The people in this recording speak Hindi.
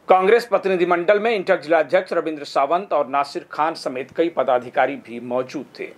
कांग्रेस प्रतिनिधिमंडल में इंटर जिलाध्यक्ष रविंद्र सावंत और नासिर खान समेत कई पदाधिकारी भी मौजूद थे।